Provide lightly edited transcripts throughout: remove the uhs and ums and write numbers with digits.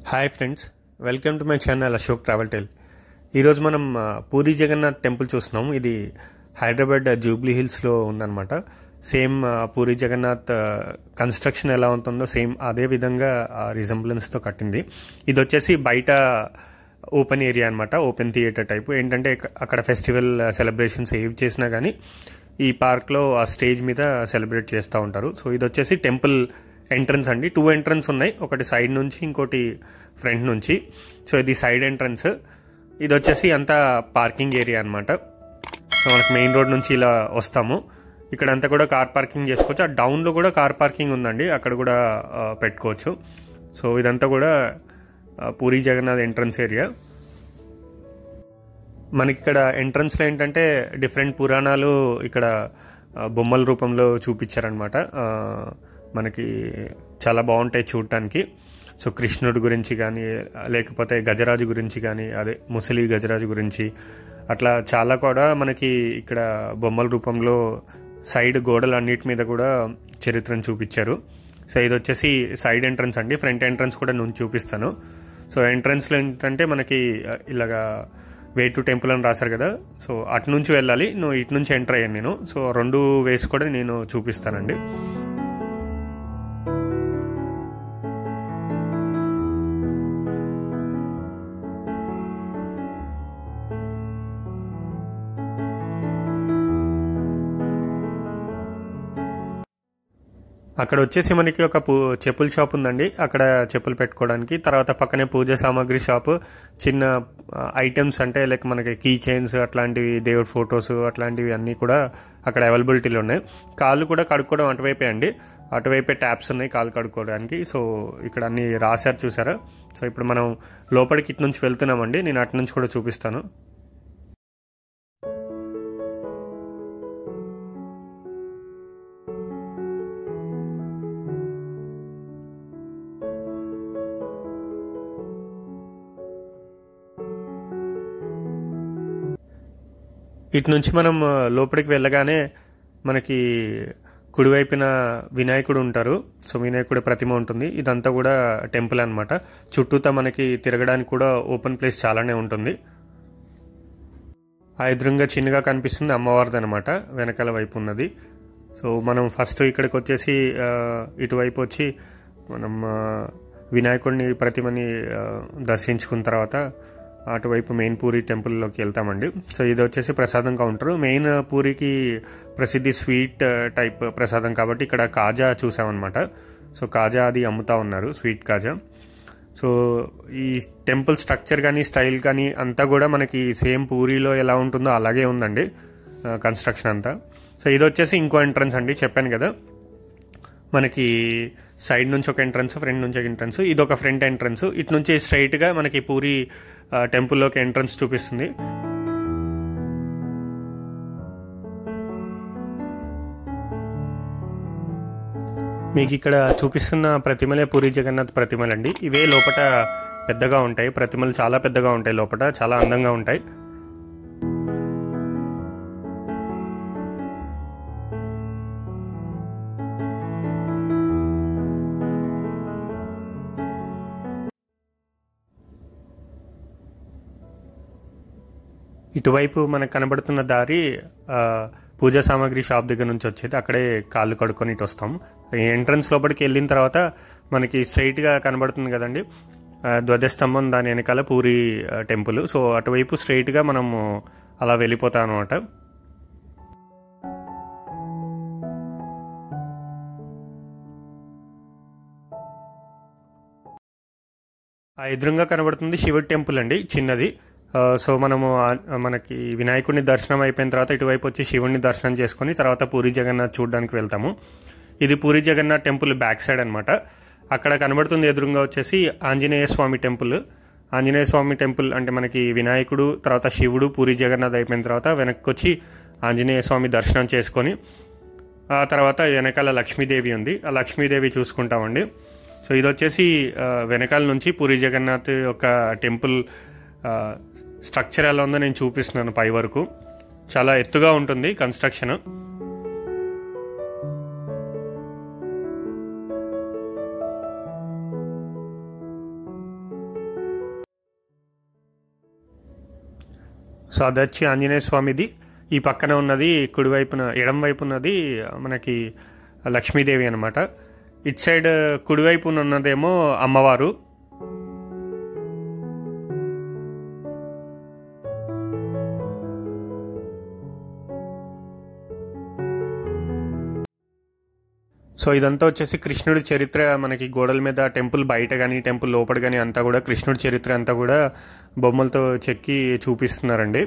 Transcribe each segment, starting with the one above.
Hi friends, welcome to my channel Ashok travel tell. ఈరోజు మనం puri Jagannath temple చూస్తున్నాం. ఇది హైదరాబాద్ జూబ్లీ హిల్స్లో ఉందన్నమాట. సేమ్ పూరి జగన్నాథ్ కన్స్ట్రక్షన్ ఎలా ఉంటుందో సేమ్ అదే విధంగా రిజంబ్లెన్స్తో కట్టింది. ఇది వచ్చేసి బయట ఓపెన్ ఏరియా అనమాట, ఓపెన్ థియేటర్ టైపు. ఏంటంటే అక్కడ ఫెస్టివల్ సెలబ్రేషన్స్ ఏవి చేసినా కానీ ఈ పార్క్లో ఆ స్టేజ్ మీద సెలబ్రేట్ చేస్తూ ఉంటారు. సో ఇది వచ్చేసి టెంపుల్ ఎంట్రన్స్ అండి. 2 ఎంట్రన్స్ ఉన్నాయి, ఒకటి సైడ్ నుంచి ఇంకోటి ఫ్రంట్ నుంచి. సో ఇది సైడ్ ఎంట్రన్స్. ఇది వచ్చేసి అంతా పార్కింగ్ ఏరియా అనమాట. సో మనకు మెయిన్ రోడ్ నుంచి ఇలా వస్తాము, ఇక్కడంతా కూడా కార్ పార్కింగ్ చేసుకోవచ్చు. ఆ డౌన్లో కూడా కార్ పార్కింగ్ ఉందండి, అక్కడ కూడా పెట్టుకోవచ్చు. సో ఇదంతా కూడా పూరి జగన్నాథ్ ఎంట్రన్స్ ఏరియా. మనకి ఇక్కడ ఎంట్రన్స్లో ఏంటంటే డిఫరెంట్ పురాణాలు ఇక్కడ బొమ్మల రూపంలో చూపించారనమాట. మనకి చాలా బాగుంటాయి చూడటానికి. సో కృష్ణుడి గురించి కానీ, లేకపోతే గజరాజు గురించి కానీ, అదే ముసలి గజరాజు గురించి అట్లా చాలా కూడా మనకి ఇక్కడ బొమ్మల రూపంలో సైడ్ గోడలు అన్నిటి మీద కూడా చరిత్రను చూపించారు. సో ఇది వచ్చేసి సైడ్ ఎంట్రన్స్ అండి. ఫ్రంట్ ఎంట్రన్స్ కూడా నేను చూపిస్తాను. సో ఎంట్రన్స్లో ఏంటంటే మనకి ఇలాగా వే టు టెంపుల్ అని రాశారు కదా, సో అటు నుంచి వెళ్ళాలి, నువ్వు ఇటు నుంచి ఎంటర్ అయ్యాను నేను. సో 2 వేస్ కూడా నేను చూపిస్తానండి. అక్కడ వచ్చేసి మనకి ఒక చెప్పుల షాప్ ఉందండి, అక్కడ చెప్పులు పెట్టుకోవడానికి. తర్వాత పక్కనే పూజ సామాగ్రి షాపు, చిన్న ఐటమ్స్ అంటే లైక్ మనకి కీ చైన్స్ అట్లాంటివి, దేవుడి ఫొటోస్ అట్లాంటివి అన్నీ కూడా అక్కడ అవైలబిలిటీలో ఉన్నాయి. కాళ్ళు కూడా కడుక్కోవడం అటువైపే అండి, అటువైపే ట్యాప్స్ ఉన్నాయి కాళ్ళు కడుక్కోవడానికి. సో ఇక్కడ అన్నీ రాశారు చూసారా. సో ఇప్పుడు మనం లోపలికి ఇటు నుంచి వెళ్తున్నామండి, నేను అటు నుంచి కూడా చూపిస్తాను. ఇటు నుంచి మనం లోపలికి వెళ్ళగానే మనకి కుడివైపున వినాయకుడు ఉంటారు. సో వినాయకుడి ప్రతిమ ఉంటుంది. ఇదంతా కూడా టెంపుల్ అనమాట. చుట్టూతా మనకి తిరగడానికి కూడా ఓపెన్ ప్లేస్ చాలానే ఉంటుంది. ఆ ఎదురుగా చిన్నగా కనిపిస్తుంది అమ్మవారిది అనమాట, వెనకాల వైపు ఉన్నది. సో మనం ఫస్ట్ ఇక్కడికి వచ్చేసి ఇటువైపు వచ్చి మనం వినాయకుడిని ప్రతిమని దర్శించుకున్న తర్వాత అటువైపు మెయిన్ పూరి టెంపుల్లోకి వెళ్తామండి. సో ఇది వచ్చేసి ప్రసాదం కౌంటర్. మెయిన్ పూరికి ప్రసిద్ధి స్వీట్ టైప్ ప్రసాదం కాబట్టి ఇక్కడ కాజా చూసామన్నమాట. సో కాజా అది అమ్ముతా ఉన్నారు, స్వీట్ కాజా. సో ఈ టెంపుల్ స్ట్రక్చర్ కానీ స్టైల్ కానీ అంతా కూడా మనకి సేమ్ పూరిలో ఎలా ఉంటుందో అలాగే ఉందండి కన్స్ట్రక్షన్ అంతా. సో ఇది వచ్చేసి ఇంకో ఎంట్రన్స్ అండి, చెప్పాను కదా మనకి సైడ్ నుంచి ఒక ఎంట్రన్స్, ఫ్రంట్ నుంచి ఒక ఎంట్రన్స్. ఇది ఒక ఫ్రంట్ ఎంట్రన్స్. ఇటు నుంచి స్ట్రైట్గా మనకి పూరి టెంపుల్లోకి ఎంట్రన్స్ చూపిస్తుంది. మీకు ఇక్కడ చూపిస్తున్న ప్రతిమలే పూరి జగన్నాథ్ ప్రతిమలండి. ఇవే లోపల పెద్దగా ఉంటాయి, ప్రతిమలు చాలా పెద్దగా ఉంటాయి, లోపల చాలా అందంగా ఉంటాయి. ఇటువైపు మనకు కనబడుతున్న దారి పూజా సామాగ్రి షాప్ దగ్గర నుంచి వచ్చేది, అక్కడే కాళ్ళు కడుక్కొని ఇటు వస్తాం. ఎంట్రన్స్ లోపలికి వెళ్ళిన తర్వాత మనకి స్ట్రైట్గా కనబడుతుంది కదండి ధ్వజస్తంభం, దాని వెనకాల పూరి టెంపుల్. సో అటువైపు స్ట్రైట్గా మనము అలా వెళ్ళిపోతాం అనమాట. ఆ ఎదురుగా కనబడుతుంది శివుడి టెంపుల్ అండి, చిన్నది. సో మనకి వినాయకుడిని దర్శనం అయిపోయిన తర్వాత ఇటువైపు వచ్చి శివుడిని దర్శనం చేసుకుని తర్వాత పూరి జగన్నాథ్ చూడడానికి వెళ్తాము. ఇది Puri Jagannath temple back side అనమాట. అక్కడ కనబడుతుంది ఎదురుగా వచ్చేసి ఆంజనేయ స్వామి టెంపుల్. ఆంజనేయ స్వామి టెంపుల్ అంటే మనకి వినాయకుడు తర్వాత శివుడు పూరి జగన్నాథ్ అయిపోయిన తర్వాత వెనక్కి వచ్చి ఆంజనేయ స్వామి దర్శనం చేసుకొని ఆ తర్వాత వెనకాల లక్ష్మీదేవి ఉంది, ఆ లక్ష్మీదేవి చూసుకుంటామండి. సో ఇది వచ్చేసి వెనకాల నుంచి పూరి జగన్నాథ్ యొక్క టెంపుల్ స్ట్రక్చర్ ఎలా ఉందో నేను చూపిస్తున్నాను. పై వరకు చాలా ఎత్తుగా ఉంటుంది కన్స్ట్రక్షన్. సో అది వచ్చి ఆంజనేయ స్వామిది. ఈ పక్కన ఉన్నది కుడివైపున ఎడం వైపు ఉన్నది మనకి లక్ష్మీదేవి అనమాట. ఇటు సైడ్ కుడివైపున ఉన్నదేమో అమ్మవారు. సో ఇదంతా వచ్చేసి కృష్ణుడి చరిత్ర. మనకి గోడల మీద టెంపుల్ బయట కానీ టెంపుల్ లోపల కానీ అంతా కూడా కృష్ణుడి చరిత్ర అంతా కూడా బొమ్మలతో చెక్కి చూపిస్తున్నారండి.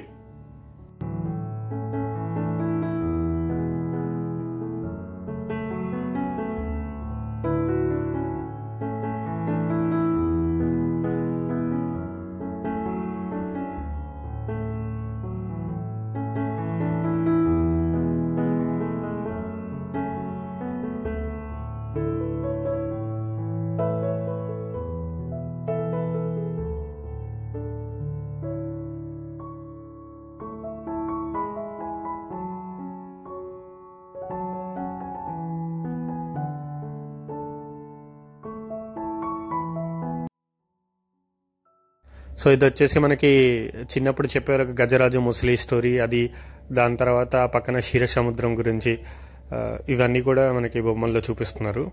సో ఇది వచ్చేసి మనకి చిన్నప్పుడు చెప్పారు గజరాజు ముసలి స్టోరీ అది. దాని తర్వాత పక్కన క్షీరసముద్రం గురించి ఇవన్నీ కూడా మనకి బొమ్మల్లో చూపిస్తున్నారు.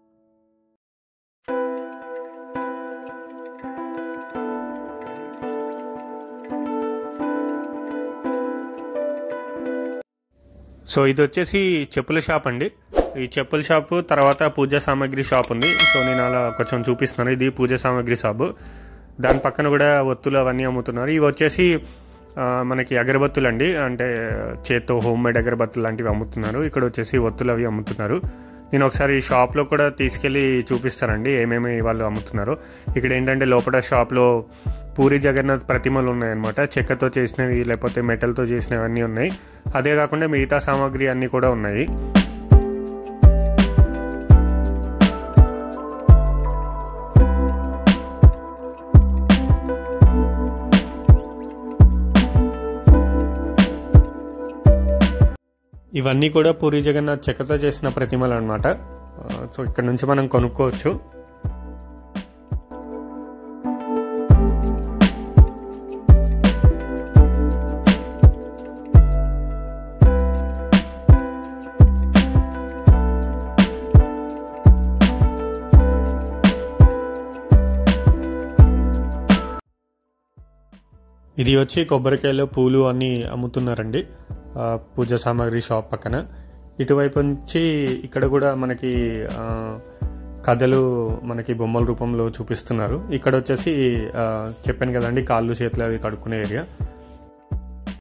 సో ఇది వచ్చేసి చెప్పుల షాప్ అండి. ఈ చెప్పుల షాపు తర్వాత పూజా సామాగ్రి షాప్ ఉంది. సో నేను అలా కొంచెం చూపిస్తున్నాను. ఇది పూజా సామాగ్రి షాపు. దాని పక్కన కూడా ఒత్తులు అవన్నీ అమ్ముతున్నారు. ఇవి వచ్చేసి మనకి అగరబత్తులు అండి, అంటే చేత్తో హోమ్ మేడ్ అగరబత్తులు లాంటివి అమ్ముతున్నారు. ఇక్కడ వచ్చేసి ఒత్తులు అవి అమ్ముతున్నారు. నేను ఒకసారి షాప్లో కూడా తీసుకెళ్ళి చూపిస్తానండి ఏమేమి వాళ్ళు అమ్ముతున్నారు. ఇక్కడ ఏంటంటే లోపల షాప్లో పూరి జగన్నాథ్ ప్రతిమలు ఉన్నాయన్నమాట. చెక్కతో చేసినవి లేకపోతే మెటల్తో చేసినవి అన్నీ ఉన్నాయి. అదే కాకుండా మిగతా సామాగ్రి అన్నీ కూడా ఉన్నాయి. ఇవన్నీ కూడా పూరి జగన్నాథ్ చెక్కతో చేసిన ప్రతిమలు అనమాట. సో ఇక్కడ నుంచి మనం కొనుక్కోవచ్చు. ఇది వచ్చి కొబ్బరికాయలు పూలు అన్నీ అమ్ముతున్నారండి పూజా సామాగ్రి షాప్ పక్కన. ఇటువైపు నుంచి ఇక్కడ కూడా మనకి కథలు మనకి బొమ్మల రూపంలో చూపిస్తున్నారు. ఇక్కడ వచ్చేసి చెప్పాను కదండి కాళ్ళు చేతులు అవి కడుక్కునే ఏరియా.